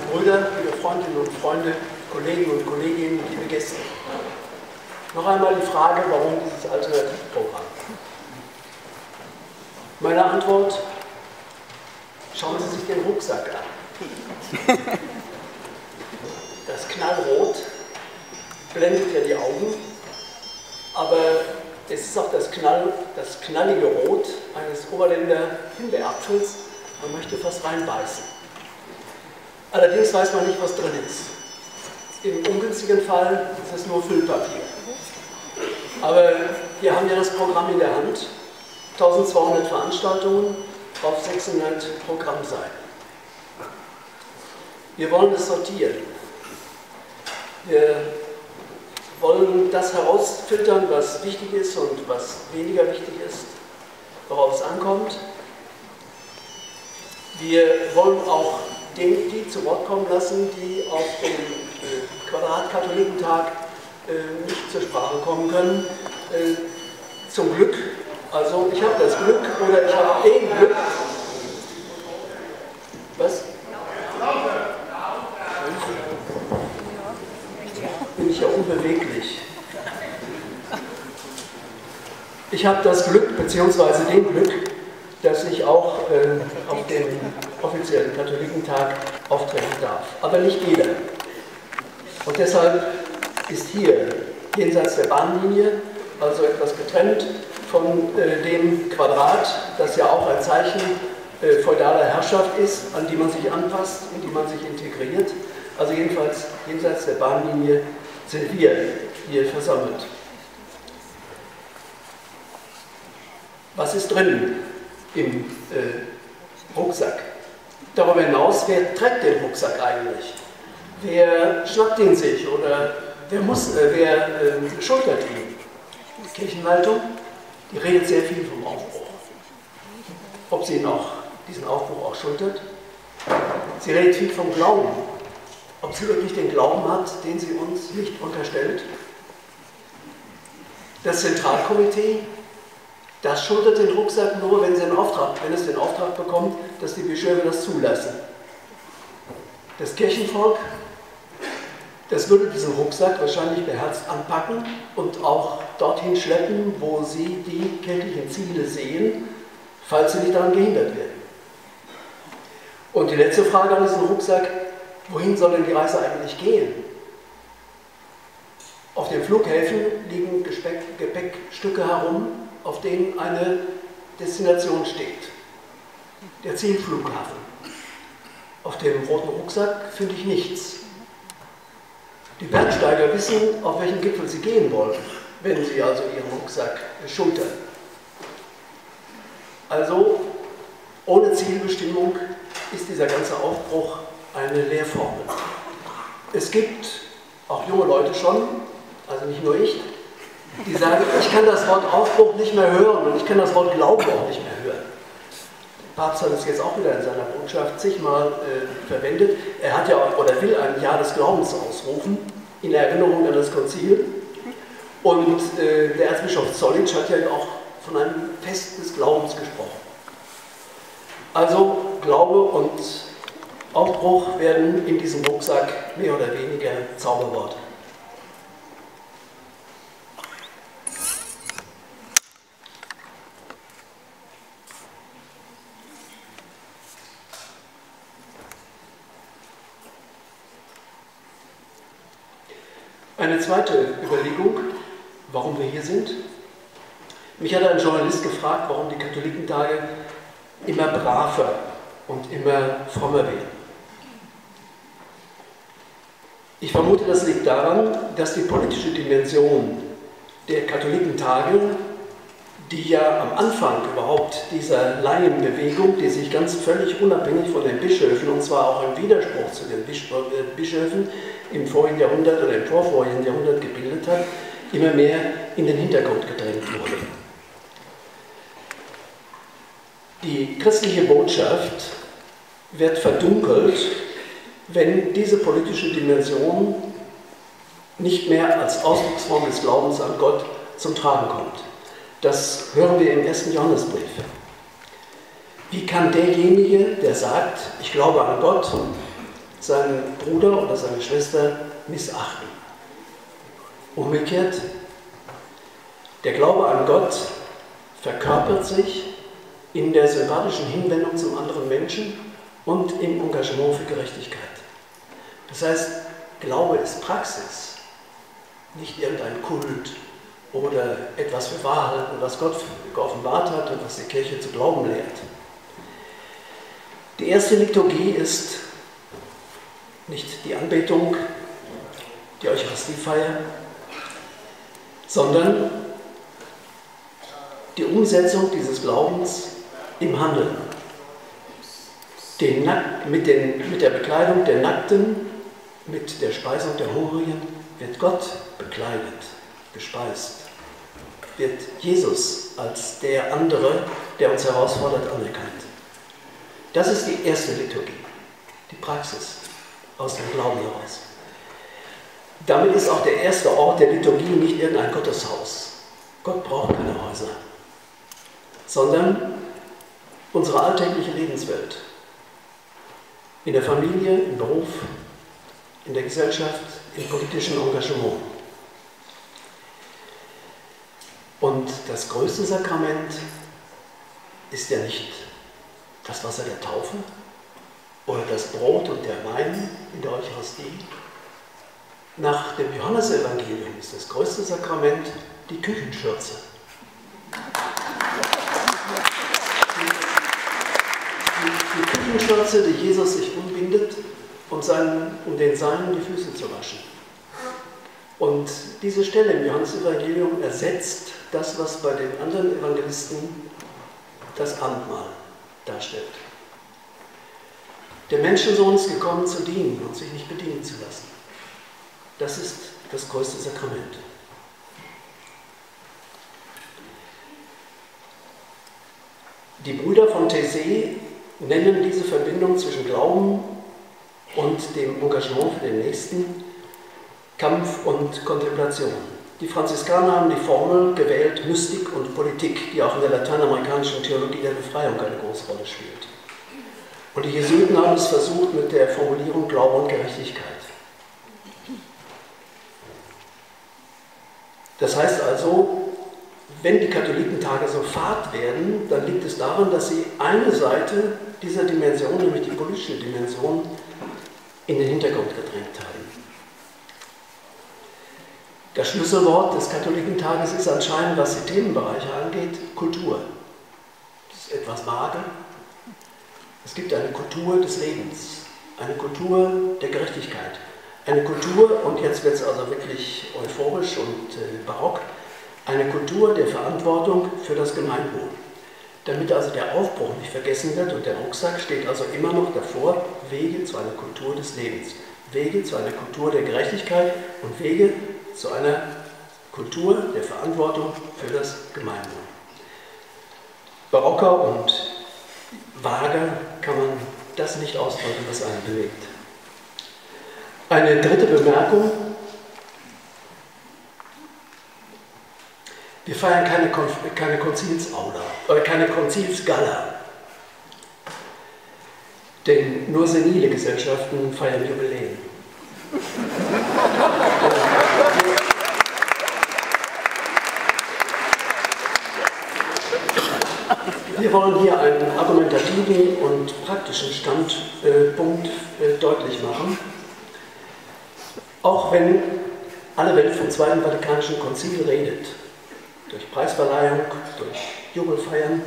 und Brüder, liebe Freundinnen und Freunde, Kollegen und Kolleginnen, liebe Gäste. Noch einmal die Frage, warum dieses Alternativprogramm? Meine Antwort: Schauen Sie sich den Rucksack an. Das Knallrot blendet ja die Augen, aber es ist auch das knallige Rot eines Oberländer Himbeerapfels. Man möchte fast reinbeißen. Allerdings weiß man nicht, was drin ist. Im ungünstigen Fall ist es nur Füllpapier. Aber wir haben ja das Programm in der Hand. 1200 Veranstaltungen auf 600 Programmseiten. Wir wollen es sortieren. Wir wollen das herausfiltern, was wichtig ist und was weniger wichtig ist, worauf es ankommt. Wir wollen auch die zu Wort kommen lassen, die auf dem Quadrat-Katholikentag nicht zur Sprache kommen können. Zum Glück, also ich habe das Glück oder ich habe den Glück. Was? Bin ich ja unbeweglich. Ich habe das Glück, beziehungsweise den Glück, dass ich auch auf dem offiziellen Katholikentag auftreten darf. Aber nicht jeder. Und deshalb ist hier, jenseits der Bahnlinie, also etwas getrennt von dem Quadrat, das ja auch ein Zeichen feudaler Herrschaft ist, an die man sich anpasst, in die man sich integriert. Also jedenfalls jenseits der Bahnlinie sind wir hier versammelt. Was ist drin im Rucksack? Darüber hinaus, wer trägt den Rucksack eigentlich? Wer schnappt ihn sich oder wer schultert ihn? Die Kirchenleitung, die redet sehr viel vom Aufbruch. Ob sie diesen Aufbruch auch schultert? Sie redet viel vom Glauben. Ob sie wirklich den Glauben hat, den sie uns nicht unterstellt? Das Zentralkomitee, das schultert den Rucksack nur, wenn es den Auftrag bekommt, dass die Bischöfe das zulassen. Das Kirchenvolk, das würde diesen Rucksack wahrscheinlich beherzt anpacken und auch dorthin schleppen, wo sie die kirchlichen Ziele sehen, falls sie nicht daran gehindert werden. Und die letzte Frage an diesen Rucksack: Wohin soll denn die Reise eigentlich gehen? Auf den Flughäfen liegen Gepäckstücke herum, auf denen eine Destination steht. Der Zielflughafen. Auf dem roten Rucksack finde ich nichts. Die Bergsteiger wissen, auf welchen Gipfel sie gehen wollen, wenn sie also ihren Rucksack schultern. Also ohne Zielbestimmung ist dieser ganze Aufbruch eine Lehrformel. Es gibt auch junge Leute schon, also nicht nur ich, die sagen, ich kann das Wort Aufbruch nicht mehr hören und ich kann das Wort Glaube auch nicht mehr hören. Der Papst hat es jetzt auch wieder in seiner Botschaft zigmal verwendet. Er hat ja oder will ein Jahr des Glaubens ausrufen, in Erinnerung an das Konzil. Und der Erzbischof Zollitsch hat ja auch von einem Fest des Glaubens gesprochen. Also Glaube und Aufbruch werden in diesem Rucksack mehr oder weniger Zauberworte. Eine zweite Überlegung, warum wir hier sind. Mich hat ein Journalist gefragt, warum die Katholikentage immer braver und immer frommer werden. Ich vermute, das liegt daran, dass die politische Dimension der Katholikentage, die ja am Anfang überhaupt dieser Laienbewegung, die sich ganz völlig unabhängig von den Bischöfen, und zwar auch im Widerspruch zu den Bischöfen, im vorigen Jahrhundert oder im vorvorigen Jahrhundert gebildet hat, immer mehr in den Hintergrund gedrängt wurde. Die christliche Botschaft wird verdunkelt, wenn diese politische Dimension nicht mehr als Ausdrucksform des Glaubens an Gott zum Tragen kommt. Das hören wir im 1. Johannesbrief. Wie kann derjenige, der sagt, ich glaube an Gott, seinen Bruder oder seine Schwester missachten. Umgekehrt, der Glaube an Gott verkörpert sich in der sympathischen Hinwendung zum anderen Menschen und im Engagement für Gerechtigkeit. Das heißt, Glaube ist Praxis, nicht irgendein Kult oder etwas für wahr halten, was Gott geoffenbart hat und was die Kirche zu glauben lehrt. Die erste Liturgie ist nicht die Anbetung, die Eucharistiefeier, sondern die Umsetzung dieses Glaubens im Handeln. Mit der Bekleidung der Nackten, mit der Speisung der Hungrigen wird Gott bekleidet, gespeist, wird Jesus als der andere, der uns herausfordert, anerkannt. Das ist die erste Liturgie, die Praxis aus dem Glauben heraus. Damit ist auch der erste Ort der Liturgie nicht irgendein Gotteshaus. Gott braucht keine Häuser, sondern unsere alltägliche Lebenswelt. In der Familie, im Beruf, in der Gesellschaft, im politischen Engagement. Und das größte Sakrament ist ja nicht das Wasser der Taufe oder das Brot und der Wein in der Eucharistie. Nach dem Johannesevangelium ist das größte Sakrament die Küchenschürze. Die Küchenschürze, die Jesus sich umbindet, um den Seinen die Füße zu waschen. Und diese Stelle im Johannesevangelium ersetzt das, was bei den anderen Evangelisten das Abendmahl darstellt. Der Menschensohn ist gekommen zu dienen und sich nicht bedienen zu lassen. Das ist das größte Sakrament. Die Brüder von Taizé nennen diese Verbindung zwischen Glauben und dem Engagement für den Nächsten Kampf und Kontemplation. Die Franziskaner haben die Formel gewählt, Mystik und Politik, die auch in der lateinamerikanischen Theologie der Befreiung eine große Rolle spielt. Und die Jesuiten haben es versucht mit der Formulierung Glaube und Gerechtigkeit. Das heißt also, wenn die Katholikentage so fad werden, dann liegt es daran, dass sie eine Seite dieser Dimension, nämlich die politische Dimension, in den Hintergrund gedrängt haben. Das Schlüsselwort des Katholikentages ist anscheinend, was die Themenbereiche angeht, Kultur. Das ist etwas vage. Es gibt eine Kultur des Lebens, eine Kultur der Gerechtigkeit, eine Kultur, und jetzt wird es also wirklich euphorisch und barock, eine Kultur der Verantwortung für das Gemeinwohl. Damit also der Aufbruch nicht vergessen wird und der Rucksack steht also immer noch davor, Wege zu einer Kultur des Lebens, Wege zu einer Kultur der Gerechtigkeit und Wege zu einer Kultur der Verantwortung für das Gemeinwohl. Barocker und vager kann man das nicht ausdrücken, was einen bewegt. Eine dritte Bemerkung: Wir feiern keine Konzilsaula oder keine Konzilsgala. Denn nur senile Gesellschaften feiern Jubiläen. Wir wollen hier einen argumentativen und praktischen Standpunkt deutlich machen. Auch wenn alle Welt vom Zweiten Vatikanischen Konzil redet, durch Preisverleihung, durch Jubelfeiern,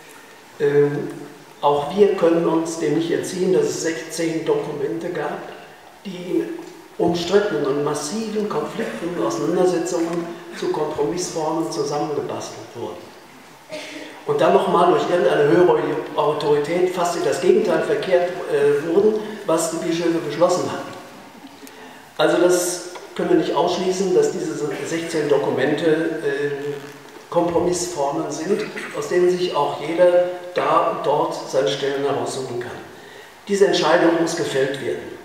auch wir können uns dem nicht entziehen, dass es 16 Dokumente gab, die in umstrittenen und massiven Konflikten und Auseinandersetzungen zu Kompromissformen zusammengebastelt wurden. Und dann nochmal durch irgendeine höhere Autorität fast in das Gegenteil verkehrt wurden, was die Bischöfe beschlossen hatten. Also das können wir nicht ausschließen, dass diese 16 Dokumente Kompromissformen sind, aus denen sich auch jeder da und dort seine Stellen heraussuchen kann. Diese Entscheidung muss gefällt werden.